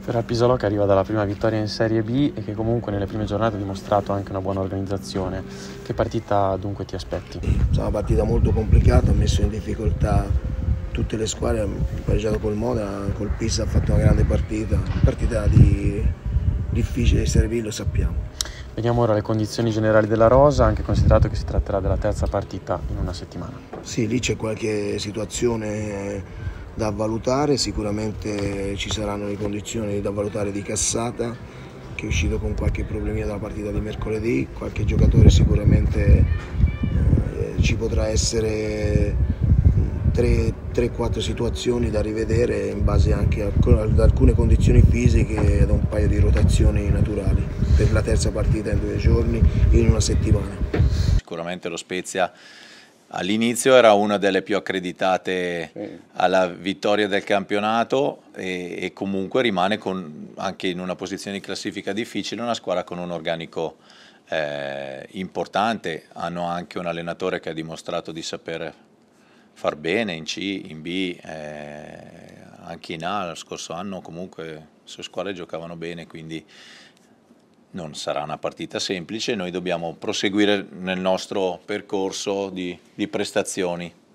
Per Alpisolò, che arriva dalla prima vittoria in Serie B e che comunque nelle prime giornate ha dimostrato anche una buona organizzazione, che partita dunque ti aspetti? È una partita molto complicata, ha messo in difficoltà tutte le squadre, ha pareggiato col Modena, col Pisa ha fatto una grande partita difficile di Serie B, lo sappiamo. Vediamo ora le condizioni generali della rosa, anche considerato che si tratterà della terza partita in una settimana. Sì, lì c'è qualche situazione da valutare, sicuramente ci saranno le condizioni da valutare di Cassata, che è uscito con qualche problemino dalla partita di mercoledì, qualche giocatore sicuramente ci potrà essere 3-4 situazioni da rivedere in base anche ad alcune condizioni fisiche ed a un paio di rotazioni naturali per la terza partita in 2 giorni, in una settimana. Sicuramente lo Spezia all'inizio era una delle più accreditate alla vittoria del campionato e comunque rimane anche in una posizione di classifica difficile, una squadra con un organico importante. Hanno anche un allenatore che ha dimostrato di saper far bene in C, in B, anche in A. Lo scorso anno comunque le sue squadre giocavano bene, quindi non sarà una partita semplice. Noi dobbiamo proseguire nel nostro percorso di prestazioni.